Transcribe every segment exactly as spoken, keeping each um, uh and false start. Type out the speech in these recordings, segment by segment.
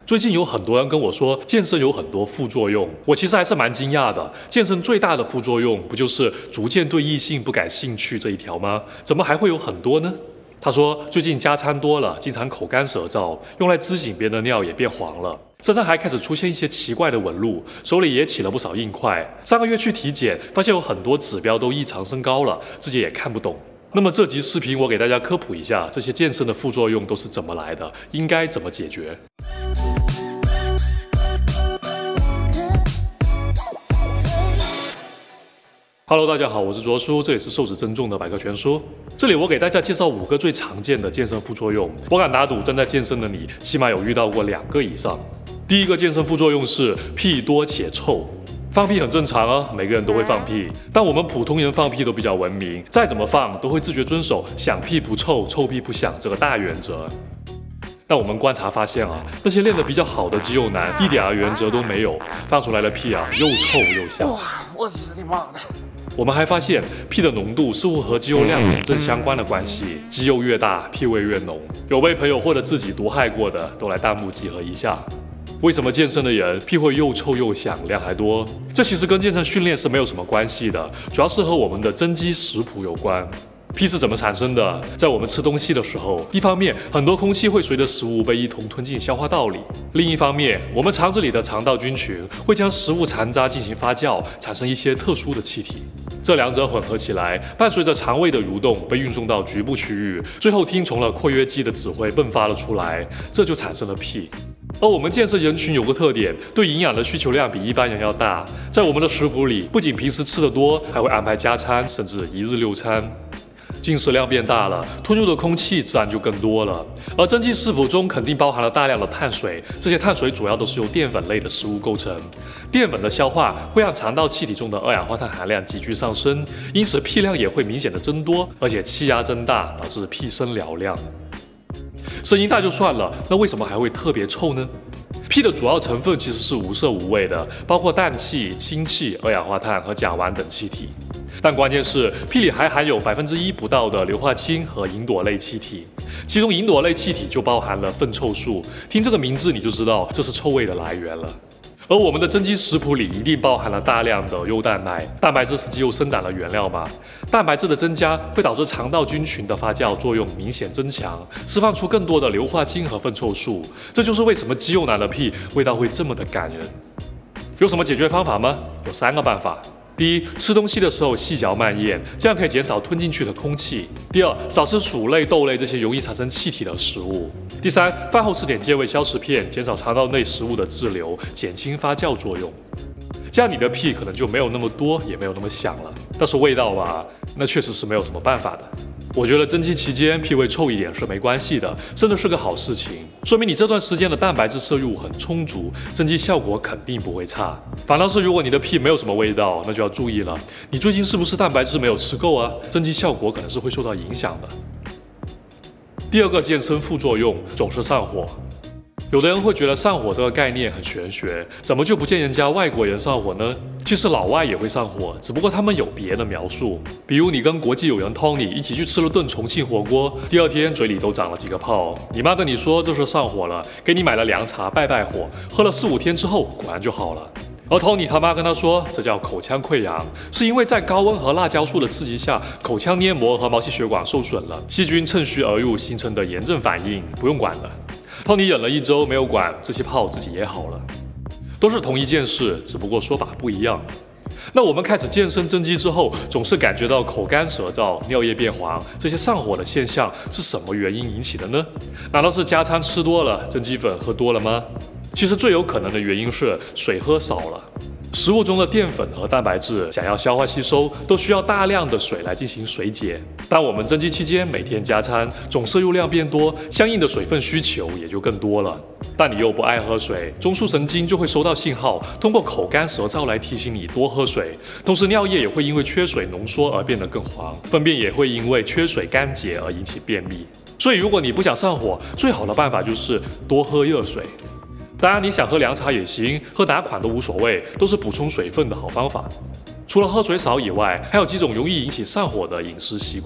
最近有很多人跟我说健身有很多副作用，我其实还是蛮惊讶的。健身最大的副作用不就是逐渐对异性不感兴趣这一条吗？怎么还会有很多呢？他说最近加餐多了，经常口干舌燥，用来滋醒别人的尿也变黄了，身上还开始出现一些奇怪的纹路，手里也起了不少硬块。上个月去体检，发现有很多指标都异常升高了，自己也看不懂。那么这集视频我给大家科普一下，这些健身的副作用都是怎么来的，应该怎么解决。Hello， 大家好，我是卓叔，这里是瘦子增重的百科全书。这里我给大家介绍五个最常见的健身副作用，我敢打赌正在健身的你，起码有遇到过两个以上。第一个健身副作用是屁多且臭。放屁很正常啊，每个人都会放屁，但我们普通人放屁都比较文明，再怎么放都会自觉遵守响屁不臭，臭屁不响这个大原则。但我们观察发现啊，那些练得比较好的肌肉男一点儿原则都没有，放出来的屁啊又臭又香。哇，我日你妈的！我们还发现屁的浓度似乎和肌肉量成正相关的关系，肌肉越大，屁味越浓。有被朋友或者自己毒害过的，都来弹幕集合一下。为什么健身的人屁会又臭又响，量还多？这其实跟健身训练是没有什么关系的，主要是和我们的增肌食谱有关。屁是怎么产生的？在我们吃东西的时候，一方面很多空气会随着食物被一同吞进消化道里，另一方面我们肠子里的肠道菌群会将食物残渣进行发酵，产生一些特殊的气体。这两者混合起来，伴随着肠胃的蠕动被运送到局部区域，最后听从了括约肌的指挥迸发了出来，这就产生了屁。而我们健身人群有个特点，对营养的需求量比一般人要大，在我们的食谱里，不仅平时吃得多，还会安排加餐，甚至一日六餐。进食量变大了，吞入的空气自然就更多了。而增肌食谱中肯定包含了大量的碳水，这些碳水主要都是由淀粉类的食物构成。淀粉的消化会让肠道气体中的二氧化碳含量急剧上升，因此屁量也会明显的增多，而且气压增大，导致屁声嘹亮。声音大就算了，那为什么还会特别臭呢？屁的主要成分其实是无色无味的，包括氮气、氢气、二氧化碳和甲烷等气体。但关键是，屁里还含有百分之一不到的硫化氢和吲哚类气体，其中吲哚类气体就包含了粪臭素。听这个名字你就知道这是臭味的来源了。而我们的增肌食谱里一定包含了大量的优蛋奶，蛋白质是肌肉生长的原料嘛？蛋白质的增加会导致肠道菌群的发酵作用明显增强，释放出更多的硫化氢和粪臭素。这就是为什么肌肉男的屁味道会这么的感人。有什么解决方法吗？有三个办法。第一，吃东西的时候细嚼慢咽，这样可以减少吞进去的空气。第二，少吃薯类、豆类这些容易产生气体的食物。第三，饭后吃点健胃消食片，减少肠道内食物的滞留，减轻发酵作用。这样你的屁可能就没有那么多，也没有那么响了。但是味道嘛，那确实是没有什么办法的。我觉得增肌期间屁味臭一点是没关系的，甚至是个好事情，说明你这段时间的蛋白质摄入很充足，增肌效果肯定不会差。反倒是如果你的屁没有什么味道，那就要注意了，你最近是不是蛋白质没有吃够啊？增肌效果可能是会受到影响的。第二个健身副作用总是上火。有的人会觉得上火这个概念很玄学，怎么就不见人家外国人上火呢？其实老外也会上火，只不过他们有别的描述。比如你跟国际友人 Tony 一起去吃了顿重庆火锅，第二天嘴里都长了几个泡，你妈跟你说这是上火了，给你买了凉茶败败火，喝了四五天之后果然就好了。而 Tony 他妈跟他说，这叫口腔溃疡，是因为在高温和辣椒素的刺激下，口腔黏膜和毛细血管受损了，细菌趁虚而入形成的炎症反应，不用管了。Tony 忍了一周没有管，这些泡自己也好了，都是同一件事，只不过说法不一样。那我们开始健身增肌之后，总是感觉到口干舌燥、尿液变黄，这些上火的现象是什么原因引起的呢？难道是加餐吃多了、增肌粉喝多了吗？其实最有可能的原因是水喝少了。食物中的淀粉和蛋白质想要消化吸收，都需要大量的水来进行水解。当我们增肌期间每天加餐，总摄入量变多，相应的水分需求也就更多了。但你又不爱喝水，中枢神经就会收到信号，通过口干舌燥来提醒你多喝水。同时，尿液也会因为缺水浓缩而变得更黄，粪便也会因为缺水干结而引起便秘。所以，如果你不想上火，最好的办法就是多喝热水。当然，你想喝凉茶也行，喝哪款都无所谓，都是补充水分的好方法。除了喝水少以外，还有几种容易引起上火的饮食习惯。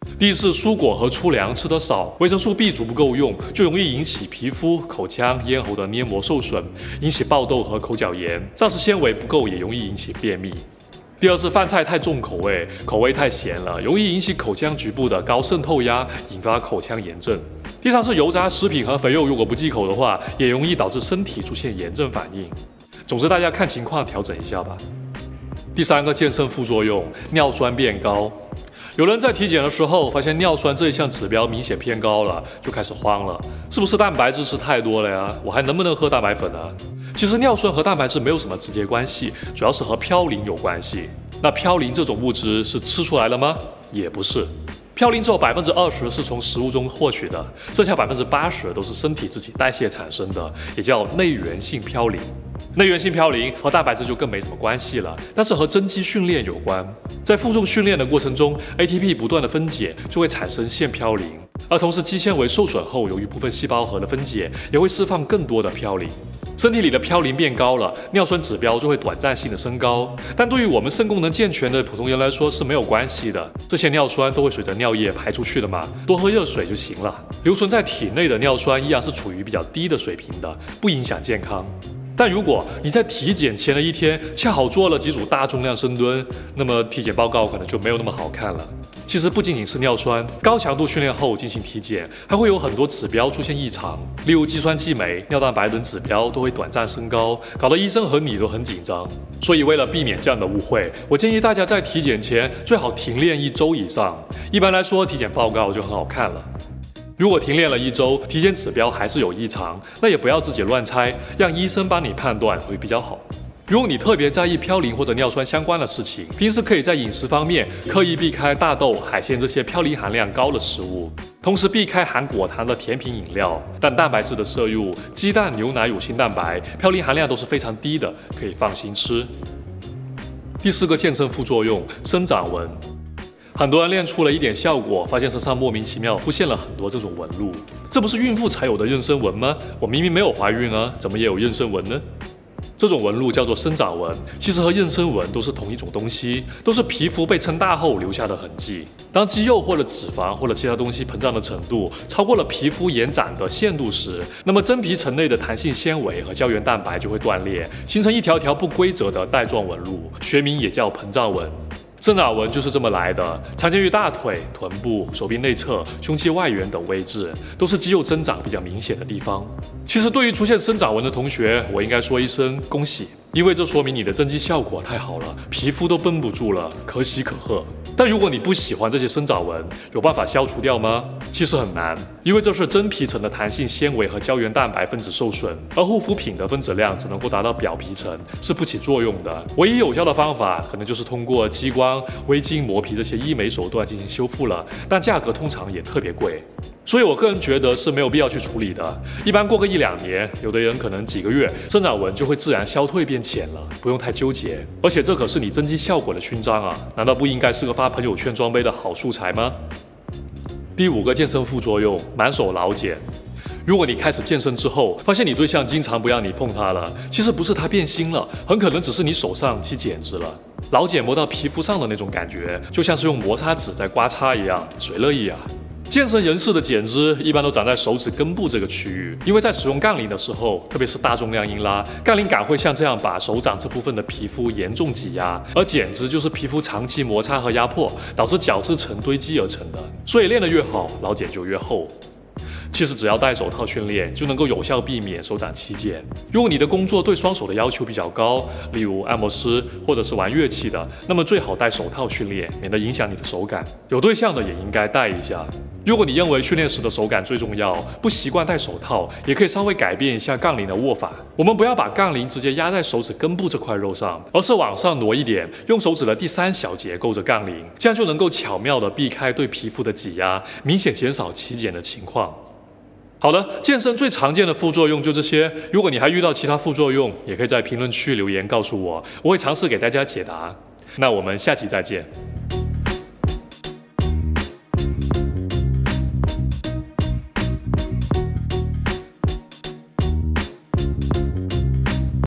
第一是蔬果和粗粮吃得少，维生素 B 族不够用，就容易引起皮肤、口腔、咽喉的黏膜受损，引起爆痘和口角炎。膳食纤维不够也容易引起便秘。第二是饭菜太重口味，口味太咸了，容易引起口腔局部的高渗透压，引发口腔炎症。第三是油炸食品和肥肉如果不忌口的话，也容易导致身体出现炎症反应。总之，大家看情况调整一下吧。第三个健身副作用，尿酸变高。有人在体检的时候发现尿酸这一项指标明显偏高了，就开始慌了，是不是蛋白质吃太多了呀？我还能不能喝蛋白粉啊？其实尿酸和蛋白质没有什么直接关系，主要是和嘌呤有关系。那嘌呤这种物质是吃出来的吗？也不是。嘌呤只有百分之二十是从食物中获取的，剩下百分之八十都是身体自己代谢产生的，也叫内源性嘌呤。内源性嘌呤和蛋白质就更没什么关系了，但是和增肌训练有关。在负重训练的过程中 ，A T P 不断的分解，就会产生腺嘌呤，而同时肌纤维受损后，由于部分细胞核的分解，也会释放更多的嘌呤。身体里的嘌呤变高了，尿酸指标就会短暂性的升高，但对于我们肾功能健全的普通人来说是没有关系的。这些尿酸都会随着尿液排出去的嘛，多喝热水就行了。留存在体内的尿酸依然是处于比较低的水平的，不影响健康。但如果你在体检前的一天恰好做了几组大重量深蹲，那么体检报告可能就没有那么好看了。其实不仅仅是尿酸，高强度训练后进行体检，还会有很多指标出现异常，例如肌酸激酶、尿蛋白等指标都会短暂升高，搞得医生和你都很紧张。所以为了避免这样的误会，我建议大家在体检前最好停练一周以上，一般来说体检报告就很好看了。如果停练了一周，体检指标还是有异常，那也不要自己乱猜，让医生帮你判断会比较好。如果你特别在意嘌呤或者尿酸相关的事情，平时可以在饮食方面刻意避开大豆、海鲜这些嘌呤含量高的食物，同时避开含果糖的甜品饮料。但蛋白质的摄入，鸡蛋、牛奶、乳清蛋白，嘌呤含量都是非常低的，可以放心吃。第四个健身副作用，生长纹。很多人练出了一点效果，发现身上莫名其妙出现了很多这种纹路，这不是孕妇才有的妊娠纹吗？我明明没有怀孕啊，怎么也有妊娠纹呢？这种纹路叫做生长纹，其实和妊娠纹都是同一种东西，都是皮肤被撑大后留下的痕迹。当肌肉或者脂肪或者其他东西膨胀的程度超过了皮肤延展的限度时，那么真皮层内的弹性纤维和胶原蛋白就会断裂，形成一条条不规则的带状纹路，学名也叫膨胀纹。生长纹就是这么来的，常见于大腿、臀部、手臂内侧、胸肌外缘等位置，都是肌肉增长比较明显的地方。其实对于出现生长纹的同学，我应该说一声恭喜，因为这说明你的增肌效果太好了，皮肤都绷不住了，可喜可贺。但如果你不喜欢这些生长纹，有办法消除掉吗？其实很难，因为这是真皮层的弹性纤维和胶原蛋白分子受损，而护肤品的分子量只能够达到表皮层，是不起作用的。唯一有效的方法，可能就是通过激光、微晶磨皮这些医美手段进行修复了，但价格通常也特别贵。所以我个人觉得是没有必要去处理的，一般过个一两年，有的人可能几个月，生长纹就会自然消退变浅了，不用太纠结。而且这可是你增肌效果的勋章啊，难道不应该是个发朋友圈装备的好素材吗？第五个健身副作用，满手老茧。如果你开始健身之后，发现你对象经常不让你碰它了，其实不是它变心了，很可能只是你手上起茧子了。老茧磨到皮肤上的那种感觉，就像是用摩擦纸在刮擦一样，谁乐意啊？健身人士的茧子一般都长在手指根部这个区域，因为在使用杠铃的时候，特别是大重量硬拉，杠铃杆会像这样把手掌这部分的皮肤严重挤压，而茧子就是皮肤长期摩擦和压迫导致角质层堆积而成的，所以练得越好，老茧就越厚。其实只要戴手套训练，就能够有效避免手掌起茧。如果你的工作对双手的要求比较高，例如按摩师或者是玩乐器的，那么最好戴手套训练，免得影响你的手感。有对象的也应该戴一下。如果你认为训练时的手感最重要，不习惯戴手套，也可以稍微改变一下杠铃的握法。我们不要把杠铃直接压在手指根部这块肉上，而是往上挪一点，用手指的第三小节勾着杠铃，这样就能够巧妙地避开对皮肤的挤压，明显减少起茧的情况。好的，健身最常见的副作用就这些。如果你还遇到其他副作用，也可以在评论区留言告诉我，我会尝试给大家解答。那我们下期再见。